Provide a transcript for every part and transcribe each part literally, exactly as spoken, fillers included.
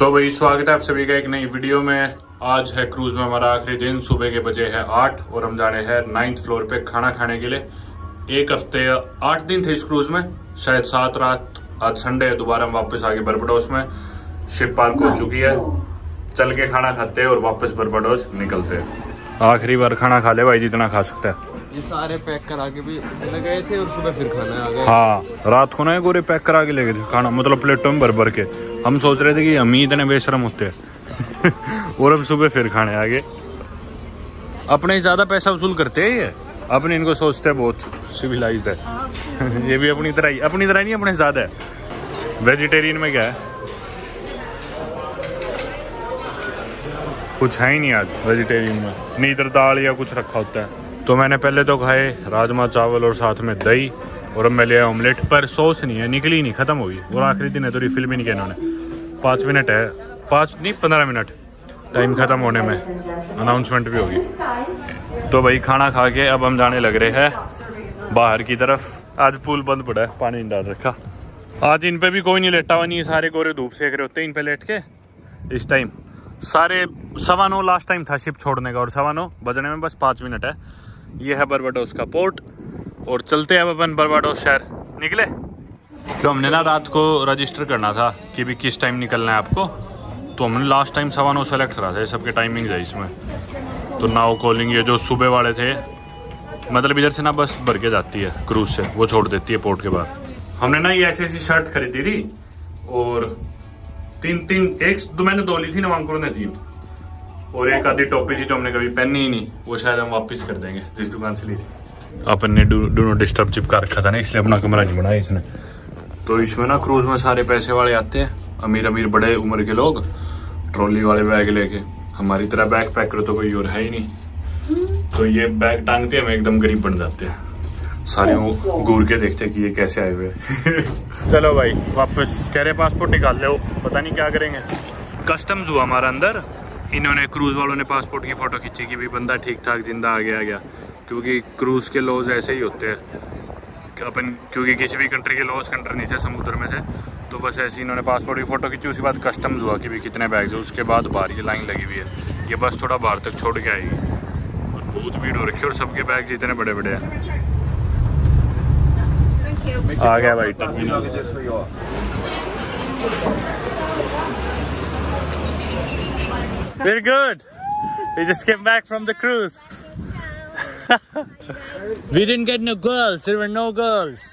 तो भाई स्वागत है आप सभी का एक नई वीडियो में। आज है क्रूज में हमारा आखिरी दिन, सुबह के बजे है आठ और हम जा रहे हैं नाइन्थ फ्लोर पे खाना खाने के लिए। एक हफ्ते आठ दिन थे इस क्रूज में, शायद सात रात। आज संडे है, दोबारा हम वापस आगे बर्बाडोस में। शिप पार्क हो चुकी है, चल के खाना खाते हैं और वापस बर्बाडोस निकलते हैं। आखिरी बार खाना खा ले भाई, जितना खा सकता है। ये सारे पैक करा के भी ले गए थे और सुबह फिर खाना आ गया। हाँ, रात को ना गोरे पैक करा के ले गए थे खाना, मतलब प्लेटों में भर भर के। हम सोच रहे थे कि हम ही इतने बेशरम होते हैं और हम सुबह फिर खाने आ गए। अपने ही ज्यादा पैसा वसूल करते हैं ये, अपने इनको सोचते हैं बहुत सिविलाइज्ड है ये भी अपनी तरह ही, अपनी तरह नहीं, अपने ज्यादा है। वेजिटेरियन में क्या है, कुछ है ही नहीं आज वेजिटेरियन में, नहीं इधर दाल या कुछ रखा होता है। तो मैंने पहले तो खाए राजमा चावल और साथ में दही, और अब मैं लिया ऑमलेट, पर सॉस नहीं है, निकली नहीं, खत्म हो गई। और आखिरी दिन है तो रिफिल भी नहीं किया इन्होंने। पाँच मिनट है, पाँच नहीं पंद्रह मिनट टाइम खत्म होने में, अनाउंसमेंट भी होगी। तो भाई खाना खा के अब हम जाने लग रहे हैं बाहर की तरफ। आज पूल बंद पड़ा है, पानी नहीं डाल रखा। आज इन पे भी कोई नहीं लेटा हुआ, नहीं सारे गोरे धूप सेक रहे होते हैं इन पे लेट के। इस टाइम सारे सवा नौ लास्ट टाइम था शिप छोड़ने का, और सवा नौ बजने में बस पाँच मिनट है। ये है बर्बाडोस का पोर्ट और चलते हैं अब अपन बर्बाडोस शहर। निकले तो हमने ना रात को रजिस्टर करना था कि भी किस टाइम निकलना है आपको, तो हमने लास्ट टाइम सवा नौ सेलेक्ट करा था। सबके टाइमिंग है इसमें। तो नाउ कॉलिंग, ये जो सुबह वाले थे, मतलब इधर से ना बस भर के जाती है क्रूज से, वो छोड़ देती है पोर्ट के बाद। हमने ना ये ऐसी ऐसी शर्ट खरीदी थी और तीन तीन एक दो मैंने दो ली थी, नवांकुर ने तीन, और एक आधी टोपी थी जो हमने कभी पहनी ही नहीं, वो शायद हम वापस कर देंगे जिस दुकान से ली थी। अपन ने डू डू नॉट डिस्टर्ब चिपका रखा था ना, इसलिए अपना कमरा नहीं बनाया इसने। तो इसमें ना क्रूज में सारे पैसे वाले आते हैं, अमीर अमीर बड़े उम्र के लोग, ट्रॉली वाले बैग लेके। हमारी तरह बैग पैक करो तो कोई और है ही नहीं, तो ये बैग टांगते हम एकदम गरीब बन जाते हैं। सारे घूर के देखते हैं कि ये कैसे आए हुए चलो भाई वापस, कह रहे पासपोर्ट निकाल ले, पता नहीं क्या करेंगे। कस्टम्स हुआ हमारा अंदर, इन्होंने क्रूज वालों ने पासपोर्ट की फोटो खींची कि भी बंदा ठीक ठाक जिंदा आ गया आ गया, क्योंकि क्रूज के लॉज ऐसे ही होते हैं अपन, क्योंकि किसी भी कंट्री के लॉज कंट्री नहीं थे, समुद्र में थे। तो बस ऐसे इन्होंने पासपोर्ट की फोटो खींची, उसके बाद कस्टम्स हुआ कि भी कितने बैग्स है, उसके बाद बाहर ये लाइन लगी हुई है। ये बस थोड़ा बाहर तक छोड़ के आएगी और बहुत भीड़ हो रखी है, और सबके बैग्स इतने बड़े बड़े हैं। आ गया भाई terminal. We're good. We just came back from the cruise. We didn't get no girls. There were no girls.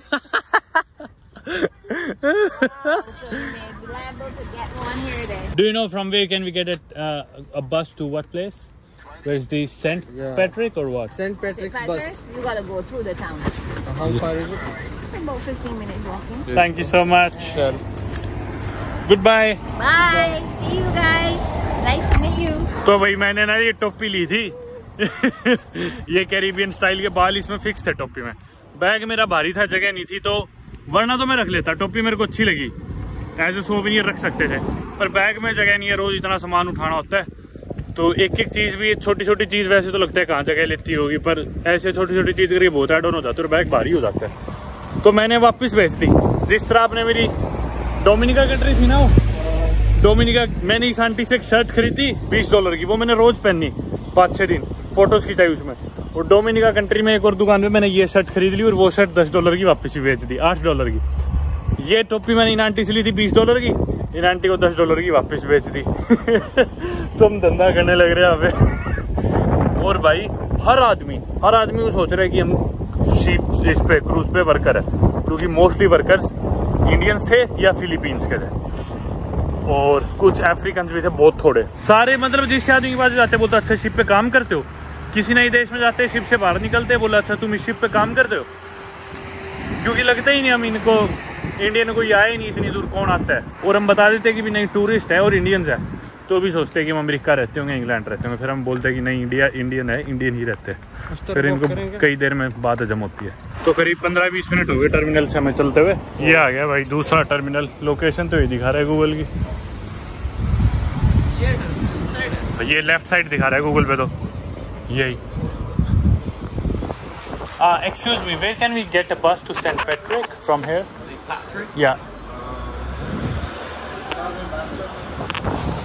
Do you know from where can we get a uh, a bus to what place? Where is the Saint Yeah. Patrick or what? Saint Patrick's Saint Patrick, bus. you gotta go through the town. Uh, how far is it? It's about fifteen minutes walking. Thank you so much. Sure. Goodbye. Bye. See you guys. Nice to meet you. तो भाई मैंने ना ये टोपी ली थी ये Caribbean style के बाल इसमें फिक्स थे टोपी में। बैग मेरा भारी था, जगह नहीं थी, तो वरना तो मैं रख लेता। टोपी मेरे को अच्छी लगी, एज ए सोवेनियर रख सकते थे, पर बैग में जगह नहीं है, रोज इतना सामान उठाना होता है। तो एक एक चीज़ भी, छोटी छोटी चीज़ वैसे तो लगता है कहाँ जगह लेती होगी, पर ऐसे छोटी छोटी चीज़ करीब बहुत ऐड ऑन हो जाता है और बैग भारी हो जाता है। तो मैंने वापस भेज दी। जिस तरह आपने मेरी डोमिनिका कंट्री थी ना, वो डोमिनिका, मैंने इस आंटी से एक शर्ट खरीदी बीस डॉलर की, वो मैंने रोज पहनी पाँच छः दिन, फोटोज खिंचाई उसमें। और डोमिनिका कंट्री में एक और दुकान में मैंने ये शर्ट खरीद ली और वो शर्ट दस डॉलर की वापस ही बेच दी, आठ डॉलर की। ये टोपी मैंने इन आंटी से ली थी बीस डॉलर की, इन आंटी को दस डॉलर की वापस बेच दी तुम धंधा करने लग रहे हैं अबे। और भाई हर आदमी हर आदमी वो सोच रहा है कि हम शिप इस पे क्रूज पे वर्कर है, क्योंकि मोस्टली वर्कर्स इंडियंस थे या फिलीपींस के थे, और कुछ अफ्रीकन भी थे, बहुत थोड़े। सारे मतलब जिस आदमी के पास जाते बोलते अच्छा शिप पे काम करते हो, किसी नए देश में जाते शिप से बाहर निकलते बोला अच्छा तुम इस शिप पे काम करते हो, क्योंकि लगता ही नहीं हम इनको इंडियन को आए नहीं इतनी दूर कौन आता है। और हम बता देते कि भी नहीं टूरिस्ट है और इंडियंस है, तो भी सोचते हैं कि हम अमेरिका रहते होंगे, इंग्लैंड रहते होंगे। फिर हम बोलते हैं कि नहीं इंडिया इंडियन है, इंडियन ही रहते हैं। फिर इनको कई देर में बात हजम होती है। तो करीब पंद्रह बीस मिनट हो गए टर्मिनल से हमें चलते हुए। ये आ गया भाई दूसरा टर्मिनल, लोकेशन तो ये दिखा रहा है गूगल की, ये लेफ्ट साइड दिखा रहा है गूगल पे, तो यही। Excuse me, where can we get a bus to Saint Patrick from here? या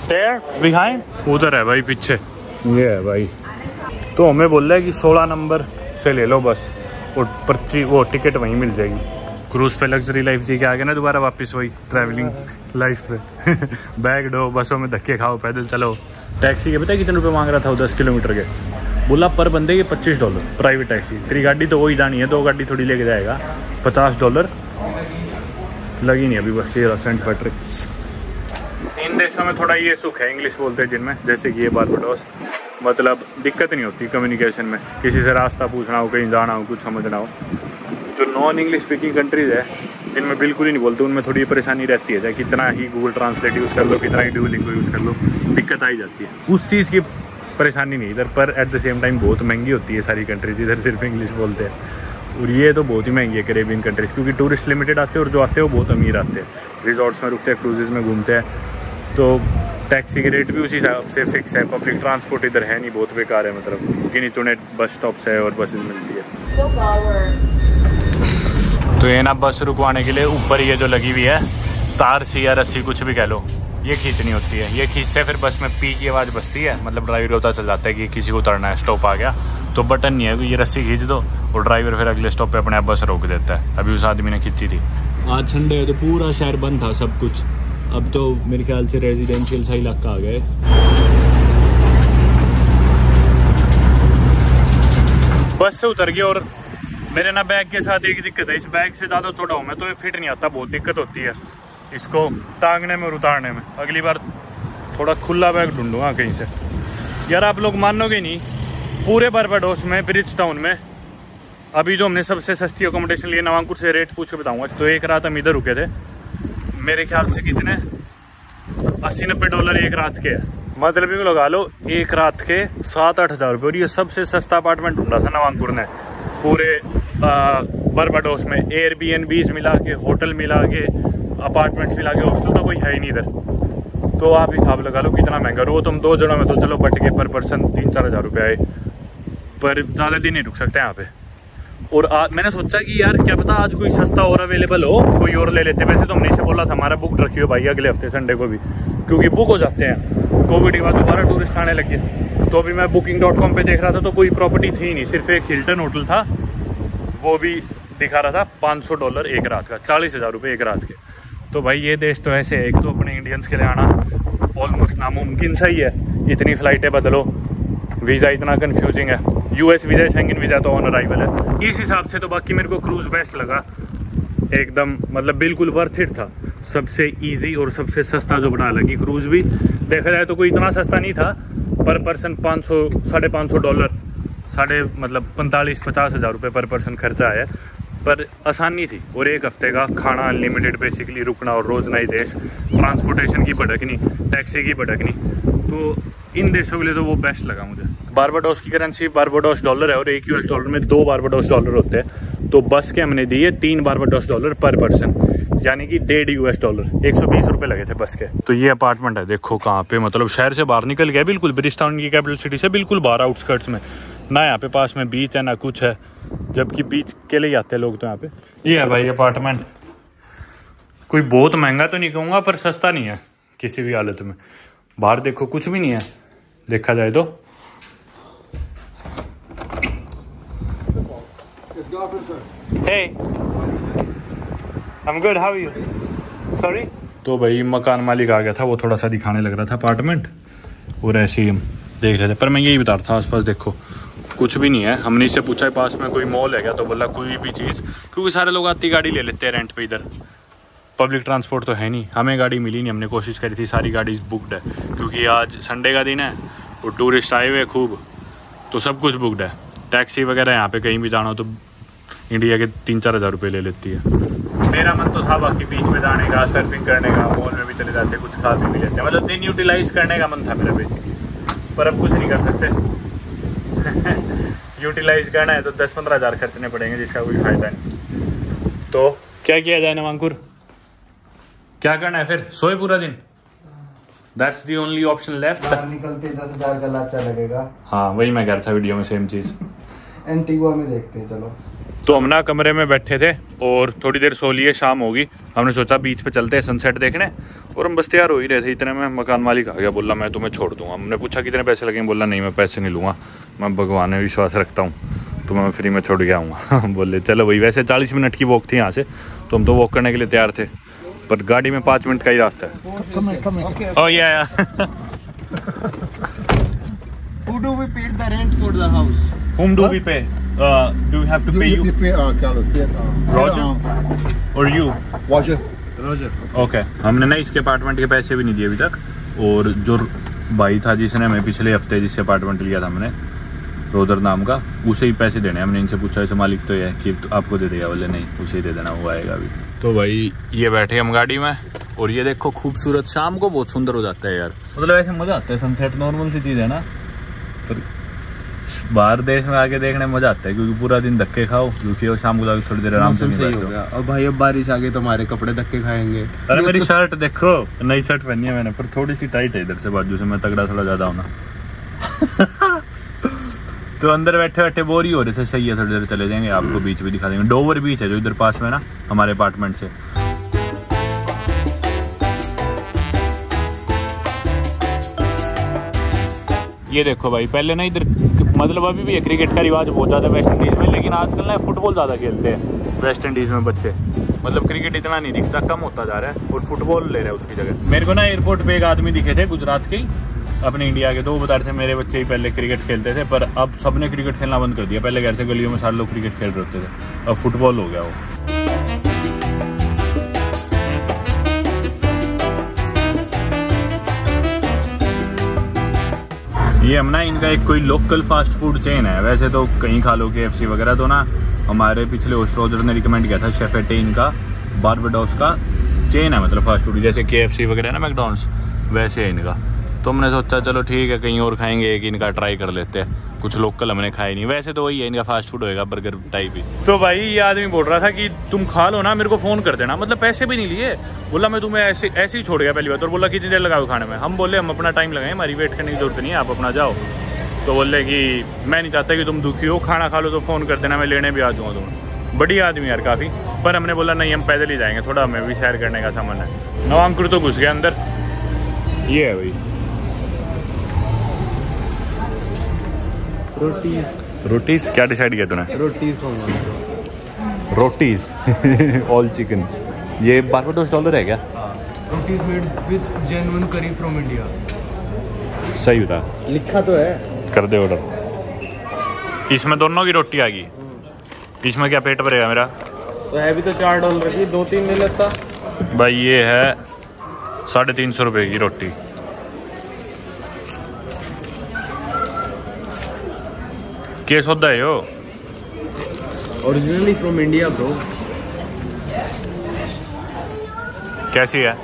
There behind, उधर है भाई पीछे, ये है भाई। तो हमें बोल रहा है कि सोलह नंबर से ले लो बस, और पर्ची वो टिकट वहीं मिल जाएगी। क्रूज पे लग्जरी लाइफ जी के आगे ना दोबारा वापस वही ट्रैवलिंग लाइफ पे बैग दो, बसों में धक्के खाओ, पैदल चलो। टैक्सी के पता है कितने रुपए मांग रहा था वो दस किलोमीटर के? बोला पर बंदे के पच्चीस डॉलर प्राइवेट टैक्सी। तेरी गाड़ी तो वही जानी है, दो गाड़ी थोड़ी लेके जाएगा। पचास डॉलर लगी नहीं अभी बस। ये सेंट पैट्रिक्स। इन देशों में थोड़ा ये सुख है, इंग्लिश बोलते हैं जिनमें, जैसे कि ये बारबाडोस, मतलब दिक्कत नहीं होती कम्युनिकेशन में, किसी से रास्ता पूछना हो, कहीं जाना हो, कुछ समझना हो। जो नॉन इंग्लिश स्पीकिंग कंट्रीज़ है जिनमें बिल्कुल ही नहीं बोलते, उनमें थोड़ी परेशानी रहती है। चाहे कितना ही गूगल ट्रांसलेट यूज़ कर लो, कितना ही डुओलिंगो यूज़ कर लो, दिक्कत आई जाती है। उस चीज़ की परेशानी नहीं इधर, पर एट द सेम टाइम बहुत महंगी होती है सारी कंट्रीज। इधर सिर्फ इंग्लिश बोलते हैं, और ये तो बहुत ही महंगी है कैरेबियन कंट्रीज, क्योंकि टूरिस्ट लिमिटेड आते हैं और जो आते हैं वो बहुत अमीर आते हैं, रिजॉर्ट्स में रुकते हैं, क्रूजेज़ में घूमते हैं। तो टैक्सी के रेट भी उसी हिसाब से फिक्स है। पब्लिक ट्रांसपोर्ट इधर है नहीं, बहुत बेकार है, मतलब गिनी चुने बस स्टॉप्स है और बसेज मिलती है। तो ये ना बस रुकवाने के लिए ऊपर ये जो लगी हुई है तार सी या रस्सी कुछ भी कह लो, ये खींचनी होती है। ये खींचते हैं फिर बस में पी की आवाज़ बजती है, मतलब ड्राइवर पता चल जाता है कि किसी को उतरना है, स्टॉप आ गया। तो बटन नहीं है कि ये रस्सी खींच दो और ड्राइवर फिर अगले स्टॉप पे अपने आप बस रोक देता है। अभी उस आदमी ने खींची थी। आज संडे है तो पूरा शहर बंद था सब कुछ। अब तो मेरे ख्याल से रेजिडेंशियल सा इलाका आ गया। बस से उतर गया और मेरे ना बैग के साथ एक दिक्कत है, इस बैग से ज़्यादा छोटा हूँ मैं तो ये फिट नहीं आता, बहुत दिक्कत होती है इसको टांगने में और उतारने में। अगली बार थोड़ा खुला बैग ढूंढूंगा कहीं से। यार आप लोग मानोगे नहीं, पूरे बारबाडोस में ब्रिज टाउन में अभी जो हमने सबसे सस्ती अकोमोडेशन लिए, नवांकुर से रेट पूछ के बताऊंगा। तो एक रात हम इधर रुके थे, मेरे ख्याल से कितने अस्सी नब्बे डॉलर एक रात के है, मतलब भी लगा लो एक रात के सात आठ हज़ार रुपये। और ये सबसे सस्ता अपार्टमेंट ढूंढा था नवांकुर ने पूरे बारबाडोस में। एयरबीएनबीज मिला के, होटल मिला के, अपार्टमेंट्स मिला के, हॉस्टल तो कोई है ही नहीं इधर। तो आप हिसाब लगा लो कितना महंगा। और वो तुम दो जगह में तो चलो बट के पर पर्सन तीन चार हज़ार रुपये आए, पर ज़्यादा दिन नहीं रुक सकते यहाँ पे। और आ, मैंने सोचा कि यार क्या पता आज कोई सस्ता और अवेलेबल हो, कोई और ले लेते। वैसे तो हमने इसे बोला था हमारा बुक रखियो भाई अगले हफ्ते संडे को भी, क्योंकि बुक हो जाते हैं। कोविड के बाद दोबारा टूरिस्ट आने लगे। तो अभी मैं बुकिंग डॉट कॉम पर देख रहा था तो कोई प्रॉपर्टी थी नहीं, सिर्फ एक हिल्टन होटल था, वो भी दिखा रहा था पाँच सौ डॉलर एक रात का, चालीस हज़ार रुपये एक रात के। तो भाई ये देश तो ऐसे है, एक तो अपने इंडियंस के लिए आना ऑलमोस्ट नामुमकिन सा ही है। इतनी फ़्लाइटें बदलो, वीज़ा इतना कंफ्यूजिंग है। यूएस वीज़ा, शेंगन वीज़ा तो ऑन अराइवल है। इस हिसाब से तो बाकी मेरे को क्रूज़ बेस्ट लगा एकदम, मतलब बिल्कुल वर्थ इट था। सबसे इजी और सबसे सस्ता जो बना लगी क्रूज़ भी। देखा जाए तो कोई इतना सस्ता नहीं था, पर पर्सन पाँच सौ साढ़े पाँच सौ डॉलर, साढ़े मतलब पैंतालीस पचास हज़ार रुपये पर पर्सन खर्चा आया, पर आसानी थी। और एक हफ्ते का खाना अनलिमिटेड, बेसिकली रुकना और रोज़ नई देश, ट्रांसपोर्टेशन की भटकनी, टैक्सी की भटकनी। तो इन देशों के लिए तो वो बेस्ट लगा मुझे। बारबाडोस की करेंसी बारबाडोस डॉलर है और एक यूएस डॉलर में दो बारबाडोस डॉलर होते हैं। तो बस के हमने दिए तीन बारबाडोस डॉलर पर पर्सन, यानी कि डेढ़ यूएस डॉलर, एक सौ बीस रुपये लगे थे बस के। तो ये अपार्टमेंट है, देखो कहाँ पे, मतलब शहर से बाहर निकल गया बिल्कुल, ब्रिज टाउन की कैपिटल सिटी से बिल्कुल बाहर आउटस्कर्ट्स में। ना यहाँ पे पास में बीच है ना कुछ है, जबकि बीच के लिए आते हैं लोग। तो यहाँ पे ये है भाई अपार्टमेंट। कोई बहुत महंगा तो नहीं कहूँगा, पर सस्ता नहीं है किसी भी हालत में। बाहर देखो कुछ भी नहीं है देखा जाए तो। Hey, I'm good. How are you? Sorry. तो भाई मकान मालिक आ गया था, वो थोड़ा सा दिखाने लग रहा था अपार्टमेंट, और ऐसे ही हम देख रहे थे। पर मैं यही बता रहा था आसपास देखो कुछ भी नहीं है। हमने इससे पूछा पास में कोई मॉल है क्या, तो बोला कोई भी चीज़, क्योंकि सारे लोग आती गाड़ी ले लेते हैं रेंट पे इधर, पब्लिक ट्रांसपोर्ट तो है नहीं। हमें गाड़ी मिली नहीं, हमने कोशिश करी थी, सारी गाड़ी बुकड है, क्योंकि आज संडे का दिन है और टूरिस्ट आए हुए खूब, तो सब कुछ बुकड है। टैक्सी वगैरह यहाँ पे कहीं भी जाना हो तो इंडिया के तीन चार हज़ार रुपये ले लेती है। मेरा मन तो था बाकी बीच में जाने का, सर्फिंग करने का, मॉल में भी चले जाते, कुछ खा भी, भी लेते, मतलब दिन यूटिलाइज करने का मन था मेरा बेसिकली, पर अब कुछ नहीं कर सकते। यूटिलाइज करना है तो दस पंद्रह हज़ार खर्चने पड़ेंगे, जिसका कोई फ़ायदा नहीं। तो क्या किया जाए नवांकुर, क्या करना है फिर, सोए पूरा दिन? That's the only option left. निकलते दस हजार का लाचा लगेगा। हाँ वही मैं कह रहा था वीडियो में, सेम चीज़। एंटीगुआ में देखते हैं चलो। तो हम ना कमरे में बैठे थे और थोड़ी देर सो लिए, शाम होगी, हमने सोचा बीच पे चलते हैं सनसेट देखने। और हम बस तैयार हो ही रहे थे, इतने में मकान मालिक आ गया, बोला मैं तुम्हें छोड़ दूंगा। हमने पूछा कितने पैसे लगेंगे, बोला नहीं मैं पैसे नहीं लूँगा, मैं भगवान में विश्वास रखता हूँ, तो मैं फ्री में छोड़ के आऊँगा। बोले चलो भाई। वैसे चालीस मिनट की वॉक थी यहाँ से, तो हम तो वॉक करने के लिए तैयार थे, पर गाड़ी में पाँच मिनट का ही रास्ता है। ओह या Who do we pay the rent for the house? Whom do we pay? Uh, do we have to pay you? You pay uh, Carlos, pay, uh, Roger? uh, Or you? Roger. Roger. Okay okay. हमने ना इसके apartment के पैसे भी नहीं दिए अभी तक। और जो भाई था जिसने हमें पिछले हफ्ते जिससे अपार्टमेंट लिया था हमने, रोदर नाम का, उसे ही पैसे देने। हमने इनसे पूछा ऐसे मालिक तो ये है कि तो आपको दे देगा, बोले नहीं उसे ही दे देना, वो आएगा अभी। तो भाई ये बैठे हम गाड़ी में, और ये देखो खूबसूरत, शाम को बहुत सुंदर हो जाता है यार, मतलब ऐसे मजा आता है। सनसेट नॉर्मल सी चीज़ है ना, पर बाहर देश में आके देखने में मजा आता है, क्योंकि पूरा दिन धक्के खाओ, दुखी हो, शाम को जाके थोड़ी देर आराम से सही हो गया। और भाई अब बारिश आ गई तो हमारे कपड़े धक्के खाएंगे। अरे मेरी शर्ट देखो, नई शर्ट पहनी है मैंने, पर थोड़ी सी टाइट है इधर से बाजू से, मैं तगड़ा थोड़ा ज्यादा होना। तो अंदर बैठे बैठे बोर ही हो रहे थे, सही है थोड़ी देर चले जाएंगे, आपको बीच भी दिखा देंगे। डोवर बीच है जो इधर पास में ना हमारे अपार्टमेंट से। ये देखो भाई, पहले ना इधर मतलब अभी भी है, क्रिकेट का रिवाज बहुत ज़्यादा वेस्ट इंडीज़ में, लेकिन आजकल ना फुटबॉल ज़्यादा खेलते हैं वेस्ट इंडीज़ में बच्चे। मतलब क्रिकेट इतना नहीं दिखता, कम होता जा रहा है, और फुटबॉल ले रहा है उसकी जगह। मेरे को ना एयरपोर्ट पे एक आदमी दिखे थे गुजरात के ही, अपने इंडिया के, तो वो बता रहे थे मेरे बच्चे ही पहले क्रिकेट खेलते थे, पर अब सबने क्रिकेट खेलना बंद कर दिया। पहले घर से गलियों में सारे लोग क्रिकेट खेल रहे होते थे, अब फुटबॉल हो गया वो। ये हम ना इनका एक कोई लोकल फास्ट फूड चेन है, वैसे तो कहीं खा लो के एफ सी वगैरह, तो ना हमारे पिछले होस्ट रोजर ने रिकमेंड किया था शेफेटे, इनका बारबाडोस का चेन है, मतलब फास्ट फूड जैसे के एफ सी वगैरह ना मैकडॉनल्ड्स, वैसे है इनका। तो हमने सोचा चलो ठीक है कहीं और खाएंगे, एक इनका ट्राई कर लेते हैं, कुछ लोकल हमने खाए नहीं, वैसे तो वही है इनका फास्ट फूड होएगा, बर्गर टाइप ही। तो भाई ये आदमी बोल रहा था कि तुम खा लो ना, मेरे को फ़ोन कर देना, मतलब पैसे भी नहीं लिए। बोला मैं तुम्हें ऐसे ऐसे ही छोड़ गया पहली बार, और बोला कितनी देर लगाओ खाने में। हम बोले हम अपना टाइम लगाएं, हमारी वेट करने की जरूरत नहीं है, आप अपना जाओ। तो बोले कि मैं नहीं चाहता कि तुम दुखी हो, खाना खा लो तो फ़ोन कर देना, मैं लेने भी आ जाऊँगा तुम्हें। बढ़िया आदमी यार काफ़ी, पर हमने बोला नहीं हम पैदल ही जाएंगे, थोड़ा हमें भी सैर करने का सामान है। नवांकुर तो घुस गया अंदर। ये है भाई रोटीज। रोटीज क्या डिसाइड किया तूने? रोटीज खाऊंगा। Rotis all chicken. ये बारबाडोस डॉलर है क्या? Rotis made with genuine curry from India. सही बता, लिखा तो है। कर दे ऑर्डर। इसमें दोनों की रोटी आ गई, इसमें क्या पेट भरेगा मेरा? तो है भी तो चार डॉलर की, दो तीन नहीं लगता भाई। ये है साढ़े तीन सौ रुपये की रोटी। केस होता है yo, originally from India bro. कैसी है?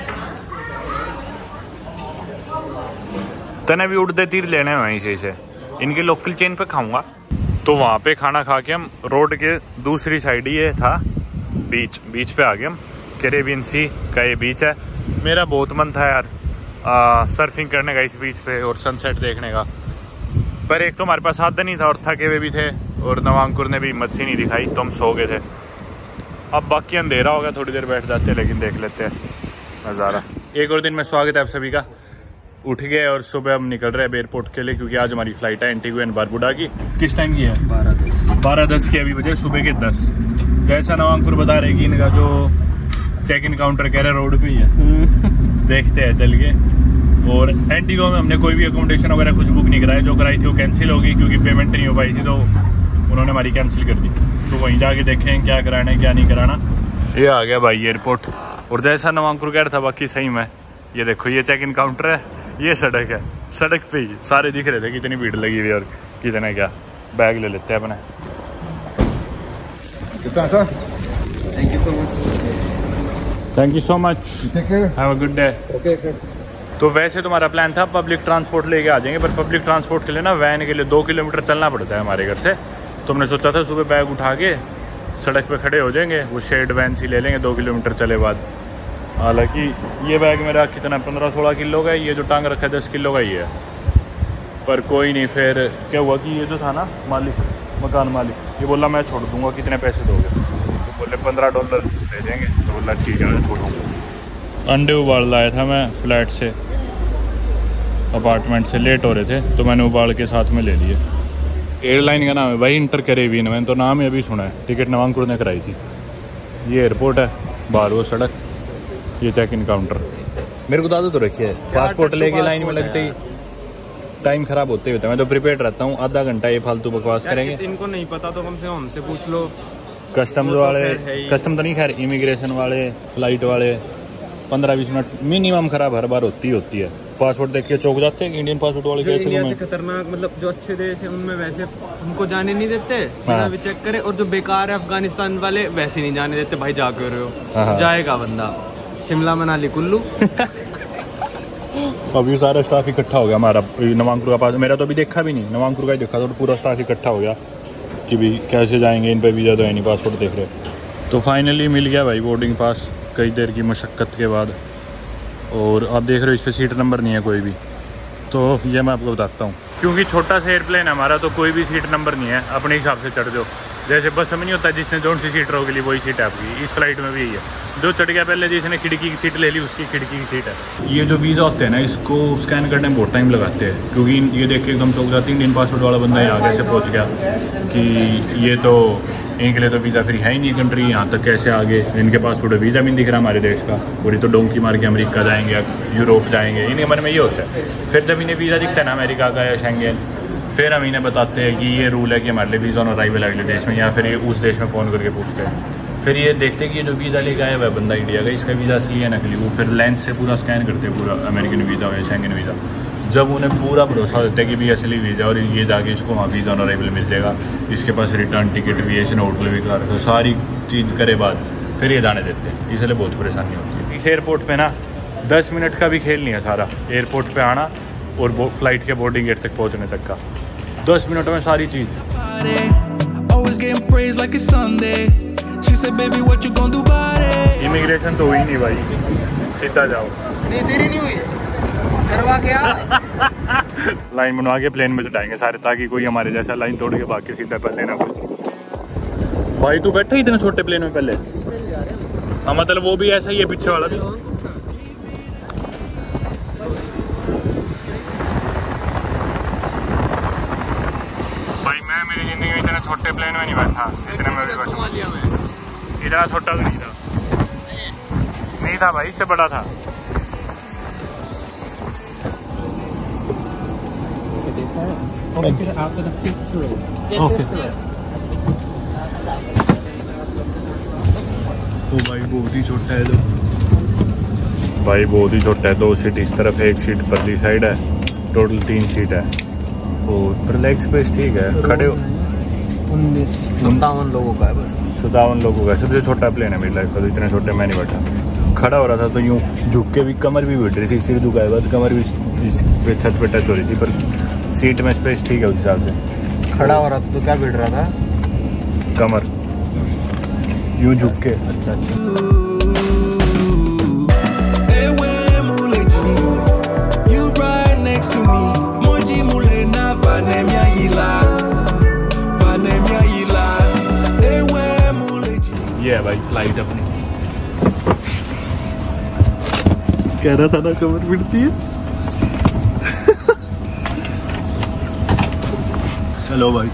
तने भी उड़ते तीर लेने हैं वहीं से, इसे इनके लोकल चेन पे खाऊंगा। तो वहाँ पे खाना खा के हम रोड के दूसरी साइड, ये था बीच, बीच पे आ गए हम। कैरेबियन सी का ये बीच है। मेरा बहुत मन था यार आ, सर्फिंग करने का इस बीच पे और सनसेट देखने का, पर एक तो हमारे पास साधन नहीं था और थके हुए भी थे, और नवांकुर ने भी हिम्मत सी नहीं दिखाई, तो हम सो गए थे। अब बाकी अंधेरा हो गया, थोड़ी देर बैठ जाते हैं, लेकिन देख लेते हैं नज़ारा। एक और दिन में स्वागत है आप सभी का। उठ गए और सुबह हम निकल रहे हैं एयरपोर्ट के लिए, क्योंकि आज हमारी फ्लाइट है एंटीगुआ एंड बारबुडा की। किस टाइम की है? बारह दस बारह दस की अभी बजे, सुबह के दस। जैसा नवांकुर बता रहे कि इनका जो चेक इन काउंटर कह रहे रोड पे ही है। देखते हैं चल के। और एंटीगुआ में हमने कोई भी अकोमोडेशन वगैरह कुछ बुक नहीं कराया, जो कराई थी वो कैंसिल होगी, क्योंकि पेमेंट नहीं हो पाई थी, तो उन्होंने हमारी कैंसिल कर दी। तो वहीं जाके देखें क्या कराना है क्या नहीं कराना। ये आ गया भाई एयरपोर्ट, और जैसा नवांकुर कह रहा था बाकी सही में। ये देखो ये चेक इन काउंटर है, ये सड़क है, सड़क पे ही सारे दिख रहे थे कितनी भीड़ लगी हुई है और कितने क्या। बैग ले लेते हैं अपने। कितना sir? Thank you so much. Thank you so much, have a good day. Okay okay. तो वैसे तुम्हारा प्लान था पब्लिक ट्रांसपोर्ट लेके आ जाएंगे, पर पब्लिक ट्रांसपोर्ट के लिए ना वैन के लिए दो किलोमीटर चलना पड़ता है हमारे घर से। तो हमने सोचा था सुबह बैग उठा के सड़क पे खड़े हो जाएंगे, वो शेड वैन सी ले लेंगे दो किलोमीटर चले बाद। हालांकि ये बैग मेरा कितना पंद्रह सोलह किलो का है, ये जो टांग रखा है दस किलो का ही है, पर कोई नहीं। फिर क्या हुआ कि ये जो था ना मालिक, मकान मालिक, ये बोला मैं छोड़ दूंगा, कितने पैसे दोगे? तो बोले पंद्रह डॉलर दे देंगे। तो बोला ठीक है मैं छोड़ूंगा। अंडे उबाल लाया था मैं फ्लैट से, अपार्टमेंट से, लेट हो रहे थे तो मैंने उबाल के साथ में ले लिए। एयरलाइन का नाम है भाई इंटर कैरेबियन, मैंने तो नाम ही अभी सुना है। टिकट नवांकुर ने कराई थी। ये एयरपोर्ट है, बाहर वो सड़क, ये चेक इन काउंटर। मेरे को दादा तो रखी है, पासपोर्ट लेके लाइन में लगते ही टाइम खराब होते ही होता है। मैं तो प्रिपेयर्ड रहता हूँ, आधा घंटा ये फालतू बकवास करेंगे। इनको नहीं पता तो कम से कम हमसे पूछ लो। कस्टम्स वाले, कस्टम तो नहीं खैर, इमिग्रेशन वाले, फ्लाइट वाले पंद्रह बीस मिनट मिनिमम खराब हर बार होती ही होती है। पासपोर्ट देख के चौंक जाते हैं कि इंडियन पासपोर्ट वाले कैसे इंडिया घूमे। से खतरनाक, मतलब जो अच्छे देश है उनमें वैसे हमको जाने नहीं देते, बिना भी चेक करे, और जो बेकार है अफगानिस्तान वाले वैसे नहीं जाने देते। भाई जा क्यों रहे हो, जाएगा बंदा शिमला मनाली कुल्लू। अभी सारा स्टाफ इकट्ठा हो गया हमारा नवांकुर का पास। मेरा तो अभी देखा भी नहीं, नवांकुर का ही देखा, तो पूरा स्टाफ इकट्ठा हो गया कि भी कैसे जाएंगे, इन पे वीज़ा तो है नहीं, पासपोर्ट देख रहे। तो फाइनली मिल गया भाई बोर्डिंग पास, कई देर की मशक्क़त के बाद। और आप देख रहे हो इस पर सीट नंबर नहीं है कोई भी, तो ये मैं आपको बताता हूँ। क्योंकि छोटा सा एयरप्लेन है हमारा, तो कोई भी सीट नंबर नहीं है, अपने हिसाब से चढ़ जाओ। जैसे बस में नहीं होता जिसने जोन सी सीट रहोगी वही सीट है आपकी, इस फ्लाइट में भी यही है। जो चढ़ गया पहले, जिसने खिड़की की सीट ले ली उसकी खिड़की की सीट है। ये जो वीज़ा होते हैं ना, इसको स्कैन करने में बहुत टाइम लगाते हैं, क्योंकि ये देख के एकदम चौंक जाती है इंडियन पासपोर्ट वाला बंदा यहाँ कैसे पहुँच गया कि ये तो इनके लिए तो वीज़ा फ्री है ही नहीं कंट्री, यहाँ तक कैसे आगे। इनके पासपोर्ट में वीज़ा भी नहीं दिख रहा हमारे देश का, और ये तो डोंकी मार के अमेरिका जाएंगे, यूरोप जाएंगे। इनके मन में ये होता है। फिर जब इन्हें वीज़ा दिखता है ना अमेरिका का या शेंगेन, फिर हम इन्हें बताते हैं कि ये रूल है कि हमारे लिए वीज़ा ऑन अराइवल अगले देश में, या फिर ये उस देश में फ़ोन करके पूछते हैं। फिर ये देखते हैं कि ये जो वीज़ा लेके आया हुआ है बंदा इंडिया का, इसका वीज़ा असली है नकली। वो फिर लेंस से पूरा स्कैन करते हैं, पूरा अमेरिकन वीज़ा हो या शेंगेन वीज़ा। जब उन्हें पूरा भरोसा देता है कि भी असली वीज़ा और ये जाके इसको वहाँ वीज़ा ऑन अराइवल मिल जाएगा, इसके पास रिटर्न टिकट, एविएशन, होटल भी कार, तो सारी चीज़ करे बाद फिर ये जाने देते हैं। इसलिए बहुत परेशानी होती है। इस एयरपोर्ट पे ना दस मिनट का भी खेल नहीं है सारा, एयरपोर्ट पे आना और वो फ्लाइट के बोर्डिंग गेट तक पहुँचने तक का। दस मिनट में सारी चीज़। इमिग्रेशन तो हुई नहीं भाई, सीधा जाओ। नहीं तेरी नहीं हुई, करवा क्या? लाइन बनवा के प्लेन में चढ़ाएंगे सारे, ताकि कोई हमारे जैसा लाइन तोड़ के भाग के सीधा पहले ना कुछ। भाई तू बैठा ही इतने छोटे प्लेन में पहले? हाँ मतलब वो भी ऐसा ही है, पीछे वाला भी। भाई मैं मेरी जिंदगी में इतने छोटे प्लेन में नहीं बैठा, इतने में भी बैठा। इतना छोटा भी नहीं था, नहीं था भाई, इससे बड़ा था। ओके तो भाई बहुत ही छोटा है, तो भाई बहुत ही छोटा है। दो सीट इस तरफ, एक सीट परली साइड है, टोटल तीन सीट है। और पर लेग स्पेस ठीक है, खड़े हो उन्नीस सत्तावन लोगों का है बस, सत्तावन लोगों का। सबसे छोटा प्लेन है मेरी लाइफ का, तो इतने छोटे मैं नहीं बैठा। खड़ा हो रहा था तो यूँ झुक के भी कमर भी बैठ रही थी, सिर झुकाए बाद कमर भी पे छत पे टच हो रही थी, पर सीट में स्पेस ठीक है उस हिसाब से। खड़ा हो रहा था तो क्या बैठ रहा था? कमर यूँ झुक के। अच्छा ये है भाई फ्लाइट अपनी। कह रहा था ना कमर मिलती है। चलो भाई,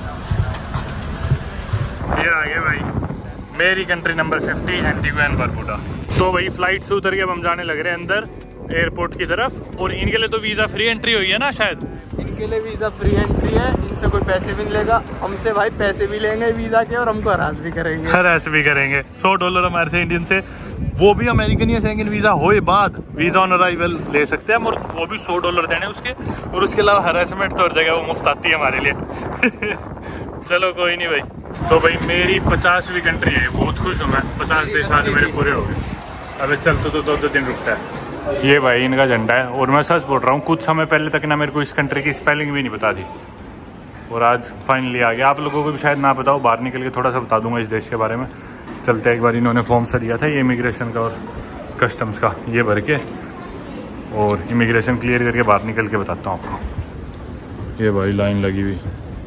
ये आ गए भाई मेरी country number fifty, Antigua and Barbuda. तो भाई फ्लाइट से उतर के अब हम जाने लग रहे हैं अंदर एयरपोर्ट की तरफ। और इनके लिए तो वीज़ा फ्री एंट्री हुई है ना शायद? इनके लिए वीज़ा फ्री एंट्री है, इनसे कोई पैसे भी नहीं लेगा, हमसे भाई पैसे भी लेंगे वीज़ा के, और हमको हरास भी करेंगे। हरास भी करेंगे। सौ डॉलर हमारे से इंडियन से, वो भी अमेरिकन या शेंगेन वीज़ा होए बाद वीज़ा ऑन अराइवल ले सकते हैं हम, और वो भी सौ डॉलर देने उसके। और उसके अलावा हरासमेंट तो हर जगह वो मुफ्त आती है हमारे लिए। चलो कोई नहीं भाई। तो भाई मेरी पचासवीं कंट्री है, बहुत खुश हूँ मैं, पचास देश आज मेरे पूरे हो गए। अबे चल तो दो दो दिन रुकता है। ये भाई इनका झंडा है, और मैं सच बोल रहा हूँ, कुछ समय पहले तक ना मेरे को इस कंट्री की स्पेलिंग भी नहीं पता थी, और आज फाइनली आ गया। आप लोगों को भी शायद ना पता हो, बाहर निकल के थोड़ा सा बता दूंगा इस देश के बारे में। चलते एक बार, इन्होंने फॉर्म सा दिया था ये इमिग्रेशन का और कस्टम्स का, ये भर के और इमिग्रेशन क्लियर करके बाहर निकल के बताता हूँ आपको। ये भाई लाइन लगी हुई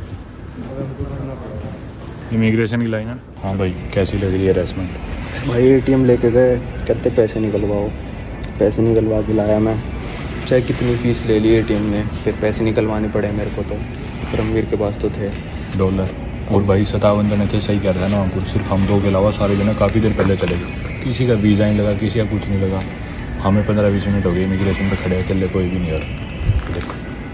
इमिग्रेशन की लाइन है। हाँ भाई कैसी लग रही है हरासमेंट? भाई एटीएम लेके गए, कहते पैसे निकलवाओ, पैसे निकलवा के लाया मैं, चाहे कितनी फ़ीस ले ली एटीएम में, फिर पैसे निकलवाने पड़े मेरे को। तो परमवीर के पास तो थे डॉलर। और भाई सतावन जने थे, सही कह रहा है ना वहाँ, सिर्फ हम दो के अलावा सारे जने काफ़ी देर पहले चले गए। किसी का वीज़ा नहीं लगा, किसी का कुछ नहीं लगा। हमें पंद्रह बीस मिनट हो गए इमिग्रेशन पे खड़े, अकेले कोई भी नहीं यार। देखो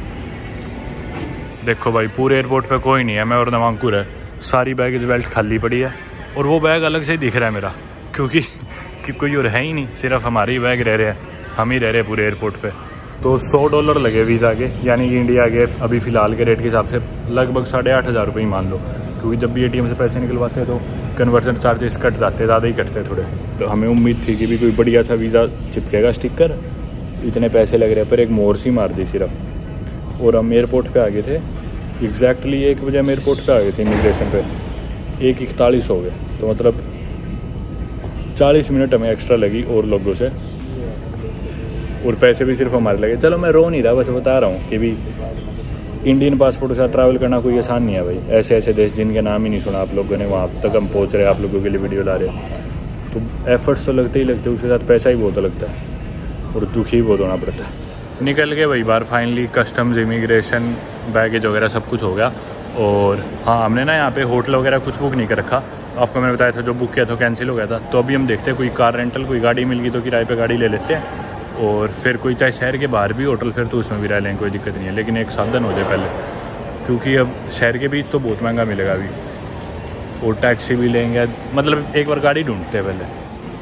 देखो भाई, पूरे एयरपोर्ट पे कोई नहीं है, मैं और नवांकुर है। सारी बैगेज बेल्ट खाली पड़ी है और वो बैग अलग से ही दिख रहा है मेरा, क्योंकि कि कोई और है ही नहीं, सिर्फ हमारे ही बैग रह रहे हैं, हम ही रह रहे हैं पूरे एयरपोर्ट पे। तो सौ डॉलर लगे वीज़ा के, यानी कि इंडिया के अभी फ़िलहाल के रेट के हिसाब से लगभग साढ़े आठ हज़ार रुपये ही मान लो, क्योंकि जब भी एटीएम से पैसे निकलवाते हैं तो कन्वर्जन चार्जेस कट जाते, ज़्यादा ही कटते थोड़े। तो हमें उम्मीद थी कि भी कोई बढ़िया सा वीज़ा चिपकेगा स्टिकर, इतने पैसे लग रहे हैं, पर एक मोर्स ही मार दी सिर्फ। और हम एयरपोर्ट पे आ गए थे एग्जैक्टली एक बजे हम एयरपोर्ट पे आ गए थे इमिग्रेशन पे, एक इकतालीस हो गए, तो मतलब चालीस मिनट हमें एक्स्ट्रा लगी और लोगों से, और पैसे भी सिर्फ हमारे लगे। चलो मैं रो नहीं रहा, बस बता रहा हूँ कि भी इंडियन पासपोर्ट के साथ ट्रैवल करना कोई आसान नहीं है भाई। ऐसे ऐसे देश जिनके नाम ही नहीं सुना आप लोगों ने, वहाँ तक हम पहुँच रहे हैं, आप लोगों के लिए वीडियो ला रहे हैं, तो एफर्ट्स तो लगते ही लगते, उसके साथ पैसा ही बहुत लगता है और दुखी ही बहुत होना पड़ता है। तो निकल गए भाई बाहर फाइनली, कस्टम्स, इमिग्रेशन, बैगेज वगैरह सब कुछ हो गया। और हाँ, हमने ना यहाँ पे होटल वगैरह कुछ बुक नहीं कर रखा, आपको मैंने बताया था जो बुक किया था कैंसिल हो गया था। तो अभी हम देखते हैं कोई कार रेंटल, कोई गाड़ी मिल गई तो किराए पे गाड़ी ले लेते हैं, और फिर कोई चाहे शहर के बाहर भी होटल, फिर तो उसमें भी रह लेंगे, कोई दिक्कत नहीं है। लेकिन एक साधन हो जाए पहले, क्योंकि अब शहर के बीच तो बहुत महंगा मिलेगा अभी, और टैक्सी भी लेंगे, मतलब एक बार गाड़ी ढूंढते हैं पहले।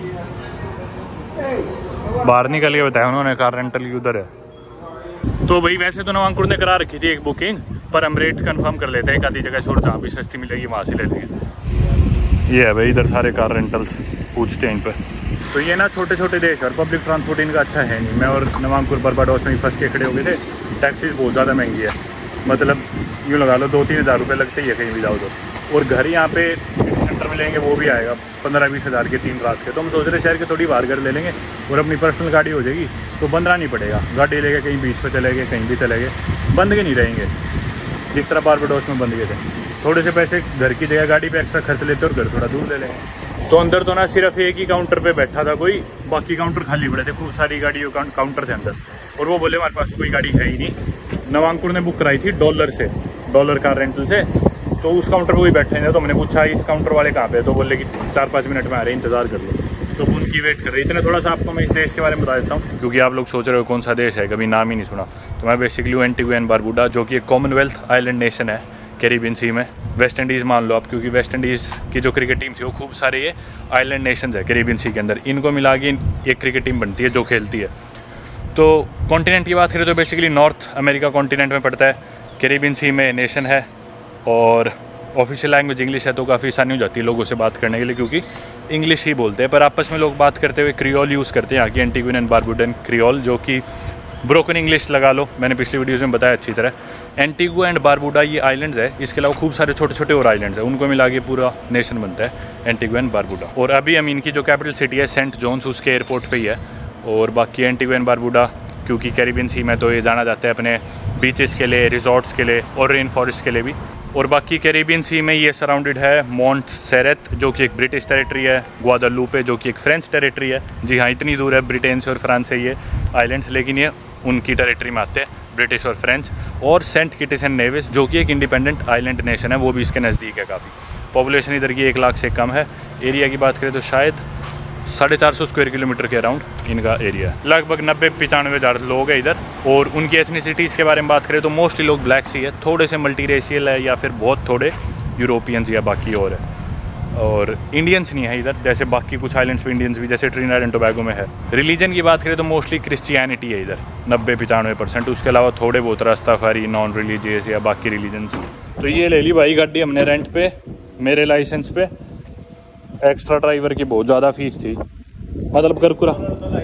बाहर निकल के बताया उन्होंने कार रेंटल की उधर है। तो भाई वैसे तो नवांकुर ने करा रखी थी एक बुकिंग, पर हम रेट कंफर्म कर लेते हैं, एक आधी जगह से और जहाँ भी सस्ती मिलेगी वहाँ से ले लेंगे। ये है भाई इधर सारे कार रेंटल्स, पूछते हैं इन पर। तो ये ना छोटे छोटे देश और पब्लिक ट्रांसपोर्ट इनका अच्छा है नहीं। मैं और नवांकुर बारबाडोस में फंस के खड़े हो गए थे, टैक्सीज बहुत ज़्यादा महंगी है, मतलब यूँ लगा लो दो तीन हज़ार रुपये लगते ही है कहीं भी जाओ तो। और घर यहाँ पे सेंटर में लेंगे वो भी आएगा पंद्रह बीस हज़ार के तीन रात के। तो हम सोच रहे शहर के थोड़ी बाहर घर ले लेंगे और अपनी पर्सनल गाड़ी हो जाएगी, तो बंधना नहीं पड़ेगा, गाड़ी लेके कहीं बीच पे चले गए, कहीं भी चले गए, बंद के नहीं रहेंगे, जिस तरह बारबाडोस में बंद गए थे। थोड़े से पैसे घर की जगह गाड़ी पे एक्स्ट्रा खर्च लेते और घर थोड़ा दूर ले लेंगे। तो अंदर तो ना सिर्फ एक ही काउंटर पे बैठा था कोई, बाकी काउंटर खाली पड़े थे, खूब सारी गाड़ी काउंटर थे अंदर, और वो बोले हमारे पास कोई गाड़ी है ही नहीं। नवांकुर ने बुक कराई थी डॉलर से, डॉलर कार रेंटल से, तो उस काउंटर पर कोई बैठे थे। तो हमने पूछा इस काउंटर वाले कहाँ पे, तो बोले कि चार पाँच मिनट में आ रहे, इंतजार कर लो। तो उनकी वेट कर रही। इतना थोड़ा सा आपको मैं इस देश के बारे में बता देता हूँ, क्योंकि आप लोग सोच रहे हो कौन सा देश है, कभी नाम ही नहीं सुना। तो मैं बेसिकली हूँ एंटीगुआ एंड बारबुडा, जो कि एक कॉमनवेल्थ आइलैंड नेशन है कैरिबियन सी में। वेस्ट इंडीज़ मान लो आप, क्योंकि वेस्ट इंडीज़ की जो क्रिकेट टीम थी वो खूब सारे ये आइलैंड नेशंस है कैरिबियन सी के अंदर, इनको मिला के एक क्रिकेट टीम बनती है जो खेलती है। तो कॉन्टिनेंट की बात करें तो बेसिकली नॉर्थ अमेरिका कॉन्टिनेंट में पड़ता है, कैरिबियन सी में नेशन है, और ऑफिशियल लैंग्वेज इंग्लिश है, तो काफ़ी आसानी हो जाती है लोगों से बात करने के लिए, क्योंकि इंग्लिश ही बोलते हैं। पर आपस में लोग बात करते हुए क्रियोल यूज़ करते हैं, यहाँ की एंटीगुआ एंड बारबुडन क्रियोल, जो कि ब्रोकन इंग्लिश लगा लो, मैंने पिछली वीडियोज़ में बताया अच्छी तरह। एंटीगुआ एंड बारबुडा ये आइलैंड्स है, इसके अलावा खूब सारे छोटे छोटे और आइलैंड्स हैं, उनको मिला के पूरा नेशन बनता है एंटीगुआ एंड बारबुडा। और अभी हम इनकी जो कैपिटल सिटी है सेंट जॉन्स, उसके एयरपोर्ट पे ही है। और बाकी एंटीगुआ एंड बारबुडा क्योंकि कैरिबियन सी में तो ये जाना जाता है अपने बीचेस के लिए, रिजॉर्ट्स के लिए और रेन फॉरेस्ट के लिए भी। और बाकी कैरिबियन सी में ये सराउंडेड है मोंटसेरेट, जो कि एक ब्रिटिश टेरिटरी है, ग्वादालूपे जो कि एक फ्रेंच टेरिटरी है। जी हाँ, इतनी दूर है ब्रिटेन से और फ्रांस से ये आइलैंड्स, लेकिन ये उनकी टेरिटरी में आते हैं, ब्रिटिश और फ्रेंच। और सेंट किटिस एंड नेविस जो कि एक इंडिपेंडेंट आइलैंड नेशन है, वो भी इसके नज़दीक है काफ़ी। पॉपुलेशन इधर की एक लाख से कम है। एरिया की बात करें तो शायद साढ़े चार सौ स्क्वायर किलोमीटर के अराउंड इनका एरिया है। लगभग नब्बे पचानवे हज़ार लोग हैं इधर। और उनकी एथनिसिटीज़ के बारे में बात करें तो मोस्टली लोग ब्लैक सी है, थोड़े से मल्टी रेशियल है, या फिर बहुत थोड़े यूरोपियंस या बाकी और है। और इंडियंस नहीं है इधर, जैसे बाकी कुछ आइलैंड्स पे इंडियंस भी, जैसे ट्रिनिडाड एंड टोबैगो में है। रिलीजन की बात करें तो मोस्टली क्रिश्चियनिटी है इधर, नब्बे पचानवे परसेंट। उसके अलावा थोड़े बहुत रास्ताफारी, नॉन रिलीजियस या बाकी रिलीजन्स। तो ये ले ली भाई गाड़ी हमने रेंट पे, मेरे लाइसेंस पे। एक्स्ट्रा ड्राइवर की बहुत ज़्यादा फीस थी, मतलब करकुरा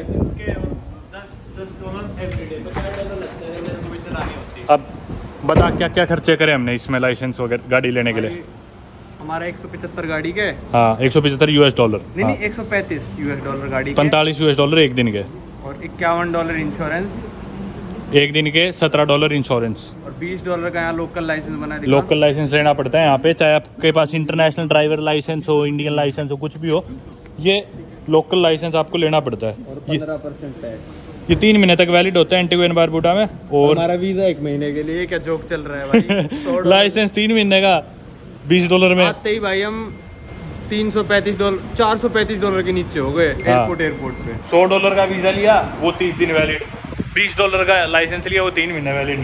अब बता क्या क्या खर्चे करे हमने इसमें लाइसेंस वगैरह गाड़ी लेने के लिए। हमारा एक सौ पचहत्तर गाड़ी के, हाँ एक सौ पचहत्तर यूएस डॉलर, नहीं नहीं एक सौ पैंतीस यूएस डॉलर गाड़ी के, पैंतालीस यूएस डॉलर एक दिन के, और इक्यावन डॉलर इंश्योरेंस एक दिन के, सत्रह डॉलर इंश्योरेंस, और बीस डॉलर का यहाँ लोकल लाइसेंस बना दिया। लोकल लाइसेंस लेना पड़ता है यहाँ पे, चाहे आपके पास इंटरनेशनल ड्राइवर लाइसेंस हो, इंडियन लाइसेंस हो, कुछ भी हो। ये लोकल लाइसेंस आपको लेना पड़ता है। और पंद्रह परसेंट टैक्स। ये तीन महीने तक वैलिड होता है एंटीगुआ एंड बारबुडा में। और हमारा वीजा एक महीने के लिए, क्या जोक चल रहा है भाई। लाइसेंस तीन महीने का बीस डॉलर में। आते ही भाई हम तीन सौ पैंतीस डॉलर चार सौ पैंतीस डॉलर के नीचे हो गए एयरपोर्ट एयरपोर्ट पे। सौ डॉलर का वीजा लिया वो तीस दिन वैलिड, बीस डॉलर का लाइसेंस लिया वो तीन महीने वैलिड।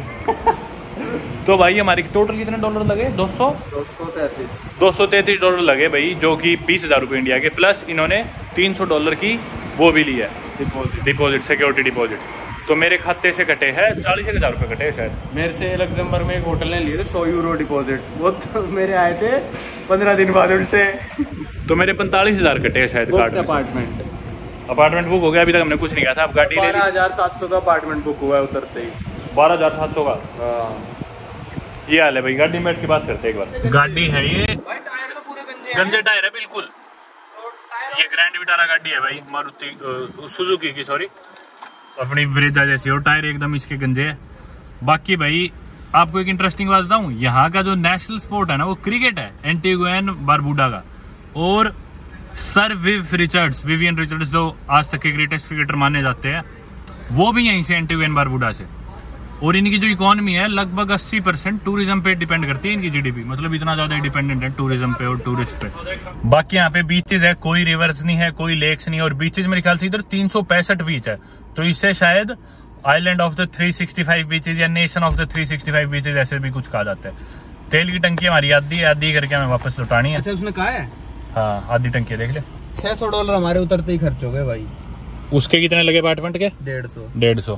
तो भाई हमारे टोटल कितने डॉलर लगे? दो सौ दो सौ तैंतीस दो सौ तैंतीस डॉलर लगे भाई, जो कि बीस हज़ार रुपये इंडिया के। प्लस इन्होंने तीन सौ डॉलर की वो भी लिया है डिपॉजिट, सिक्योरिटी डिपॉजिट। तो मेरे खाते से कटे हैं चालीस हज़ार रुपये कटे हैं शायद। मेरे से लग्जमबर्ग में एक होटल ने लिए थे सौ यूरो डिपॉजिट, वो तो मेरे आए थे पंद्रह दिन बाद उल्टे। तो मेरे पैंतालीस हज़ार कटे हैं शायद कार्ड में। अपार्टमेंट अपार्टमेंट बुक हो गया, अभी तक हमने कुछ नहीं किया था। अब गाड़ी ले बारह हजार सात सौ का अपार्टमेंट बुक हुआ है उतरते ही। बारह हज़ार सात सौ का ये हाल है भाई। गाड़ी में बैठ की बात करते हैं एक बार। गाड़ी है ये गंजे टायर है बिल्कुल। ये ग्रैंड विटारा गाड़ी है भाई, मारुति सुजुकी की, सॉरी अपनी ब्रेजा जैसी। और टायर एकदम इसके गंजे है। बाकी भाई आपको एक इंटरेस्टिंग बात बताऊं, यहाँ का जो नेशनल स्पोर्ट है ना वो क्रिकेट है, एंटीगुआ एंड बारबुडा का। और sir Viv Richards, Vivian Richards, जो आज तक के ग्रेटेस्ट क्रिकेटर माने जाते हैं, वो भी यहीं से एंटीगुआ एंड बारबुडा से। और इनकी जो इकोनॉमी है लगभग अस्सी परसेंट टूरिज्म पे डिपेंड करती है इनकी जीडीपी। मतलब इतना ज्यादा डिपेंडेंट है टूरिज्म पे और टूरिस्ट पे। बाकी यहाँ पे बीचेस है, कोई रिवर्स नहीं है, कोई लेक्स नहीं है। और बीचेस मेरे ख्याल से इधर तीन सौ पैंसठ बीच है। तो इससे शायद island of the three sixty five beaches या nation of the three sixty five beaches ऐसे भी कुछ कहा जाता है। तेल की टंकी हमारी आधी आधी करके हमें वापस लौटानी है। अच्छा उसने कहा है? हाँ आधी टंकी देख ले। छह सौ डॉलर हमारे उतरते ही खर्च हो गए भाई। उसके कितने लगे अपार्टमेंट के? डेढ़ सौ डेढ़ सौ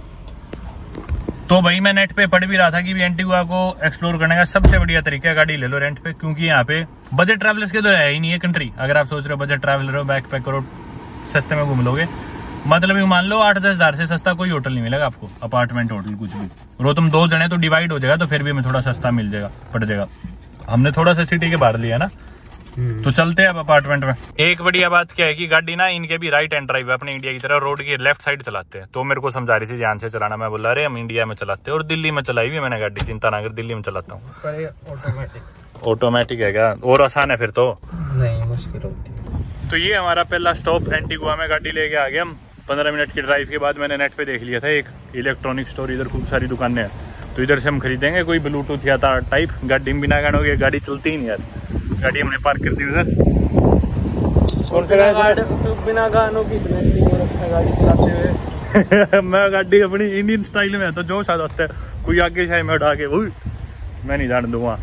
तो भाई मैं नेट पे पढ़ भी रहा था कि एंटीगुआ को एक्सप्लोर करने का सबसे बढ़िया तरीका है गाड़ी ले लो रेंट पे। क्योंकि यहाँ पे बजट ट्रैवलर्स के तो है ही नहीं है कंट्री। अगर आप सोच रहे हो बजट ट्रैवलर हो, बैक पैक करो, सस्ते में घूम लोगे, मतलब ये मान लो आठ दस हजार से सस्ता कोई होटल नहीं मिलेगा आपको, अपार्टमेंट होटल कुछ भी। और वो तुम दो जने तो डिवाइड हो जाएगा, तो फिर भी हमें थोड़ा सस्ता मिल जाएगा, पड़ जाएगा। हमने थोड़ा सा सिटी के बाहर लिया ना, तो चलते हैं अब अपार्टमेंट में। एक बढ़िया बात क्या है कि गाड़ी ना इनके भी राइट हैंड ड्राइव है अपने इंडिया की तरह, रोड की लेफ्ट साइड चलाते हैं। तो मेरे को समझा रही थी ध्यान से चलाना, मैं बोला अरे हम इंडिया में चलाते हैं। और दिल्ली में चलाई हुई मैंने गाड़ी, चिंता ना कर, दिल्ली में चलाता हूँ। ऑटोमेटिक ऑटोमेटिक है क्या? और आसान है फिर तो नहीं, मुश्किल होती है। तो ये हमारा पहला स्टॉप एंटीगुआ में गाड़ी लेके आ गए हम। पंद्रह मिनट की ड्राइव के बाद मैंने नेट पे देख लिया था एक इलेक्ट्रॉनिक स्टोर, इधर खूब सारी दुकानें हैं, तो इधर से हम खरीदेंगे कोई ब्लूटूथ या तार टाइप। गाड़ी में बिना गानों की गाड़ी चलती ही नहीं यार। गाड़ी हमने पार्क कर दी उधर। कौन सा गाड़ी? तो बिना गानों की गाड़ी चलाते हुए मैं गाड़ी अपनी इंडियन स्टाइल में है तो जोश आ जाता है। कोई आगे शायद मैं उठा के वो मैं नहीं जान दूंगा।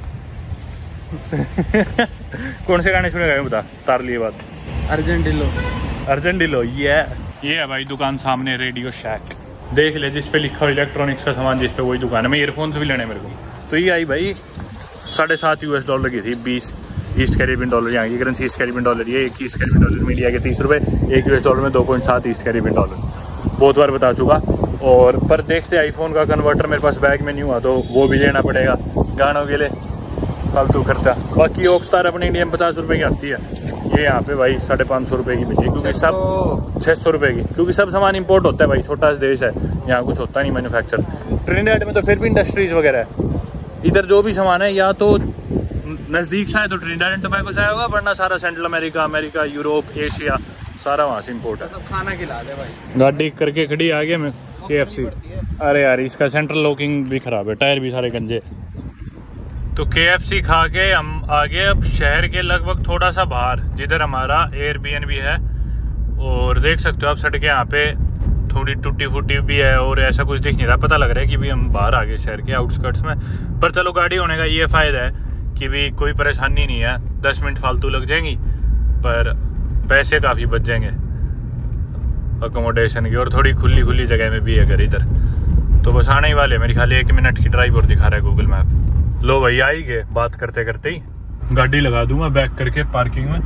कौन से गाने सुनेगा बता, तार लिए बात। अर्जेंटिलो अर्जेंटिलो ये ये है भाई दुकान सामने, रेडियो शैक देख ले, जिस पे लिखा हो इलेक्ट्रॉनिक्स का सामान, जिस पे वही दुकान है। मैं ईयरफोन्स भी लेने मेरे को। तो ये आई भाई साढ़े सात यूएस डॉलर की थी, बीस ईस्ट कैरिबियन डॉलर। यहाँ की करेंसी ईस्ट कैरिबियन डॉलर, ये एक ईस्ट कैरिबियन डॉलर में इंडिया के तीस रुपये, एक यूएस डॉलर में दो पॉइंट सात ईस्ट कैरिबियन डॉलर। बहुत बार बता चुका। और पर देखते आईफोन का कन्वर्टर मेरे पास बैग में नहीं हुआ तो वो भी लेना पड़ेगा गानों के लिए, फालतू खर्चा। बाकी ऑक्सस्टार अपने इंडिया में पचास रुपये की आती है, ये यहाँ पे भाई साढ़े पाँच सौ रुपये की मिली, क्योंकि सब छः सौ रुपये की, क्योंकि सब सामान इंपोर्ट होता है भाई, छोटा सा देश है, यहाँ कुछ होता नहीं मैन्युफैक्चर। ट्रिनिडाड में तो फिर भी इंडस्ट्रीज वगैरह है। इधर जो भी सामान है या तो नज़दीक से है तो ट्रिनिडाड एंड टोबैगो से आया होगा, वरना सारा central America, America, Europe, Asia सारा वहाँ से इंपोर्ट है। सब खाना खिला दे भाई। गाड़ी करके खड़ी आ गया मैं के एफ सी। अरे यार इसका सेंट्रल लॉकिंग भी खराब है, टायर भी सारे गंजे। तो के एफ सी खा के हम आ गए अब शहर के लगभग थोड़ा सा बाहर, जिधर हमारा एयरबीएनबी है। और देख सकते हो आप सड़कें यहाँ पे थोड़ी टूटी फूटी भी है और ऐसा कुछ दिख नहीं रहा। पता लग रहा है कि भी हम बाहर आ गए शहर के आउटस्कर्ट्स में। पर चलो गाड़ी होने का ये फ़ायदा है कि भी कोई परेशानी नहीं है, दस मिनट फालतू लग जाएंगी पर पैसे काफ़ी बच जाएंगे अकोमोडेशन की। और थोड़ी खुली खुली जगह में भी है घर इधर। तो बस आने ही वाले, मेरी खाली एक मिनट की ड्राइव और दिखा रहा है गूगल मैप। लो भाई आ ही गए, बात करते करते ही गाड़ी लगा दूंगा बैक करके पार्किंग में।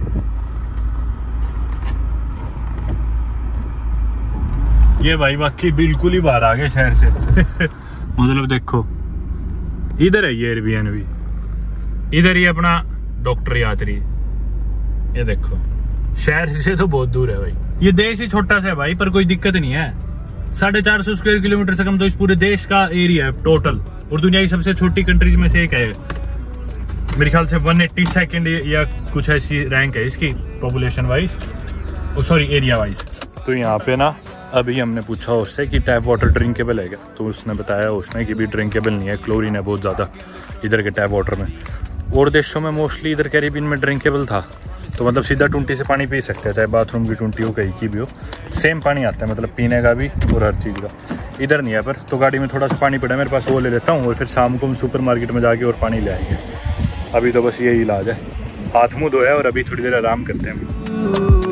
ये भाई बाकी बिल्कुल ही बाहर आ गए शहर से। मतलब देखो इधर है ये एयरबीएनबी, इधर ही अपना डॉक्टर यात्री। ये देखो शहर से तो बहुत दूर है भाई। ये देश ही छोटा सा है भाई, पर कोई दिक्कत नहीं है। साढ़े चार सौ स्क्वायर किलोमीटर से कम तो इस पूरे देश का एरिया है टोटल। और दुनिया की सबसे छोटी कंट्रीज में से एक है मेरे ख्याल से, वन एट्टी सेकेंड या कुछ ऐसी रैंक है इसकी population wise. Sorry area wise. तो यहाँ पे ना अभी हमने पूछा उससे कि टैप वाटर ड्रिंकेबल है क्या, तो उसने बताया उसने कि भी ड्रिंकेबल नहीं है, क्लोरीन है बहुत ज़्यादा इधर के टैप वाटर में। और देशों में मोस्टली इधर कैरिबियन में ड्रिंकेबल था, तो मतलब सीधा टूंटी से पानी पी सकते हैं, चाहे बाथरूम की टूंटी हो कहीं की भी हो, सेम पानी आता है, मतलब पीने का भी और हर चीज़ का। इधर नहीं है पर, तो गाड़ी में थोड़ा सा पानी पड़ा मेरे पास, वो ले लेता हूँ और फिर शाम को हम सुपर मार्केट में जाके और पानी ले आएंगे। अभी तो बस यही इलाज है, हाथ मुँह धोया और अभी थोड़ी देर आराम करते हैं।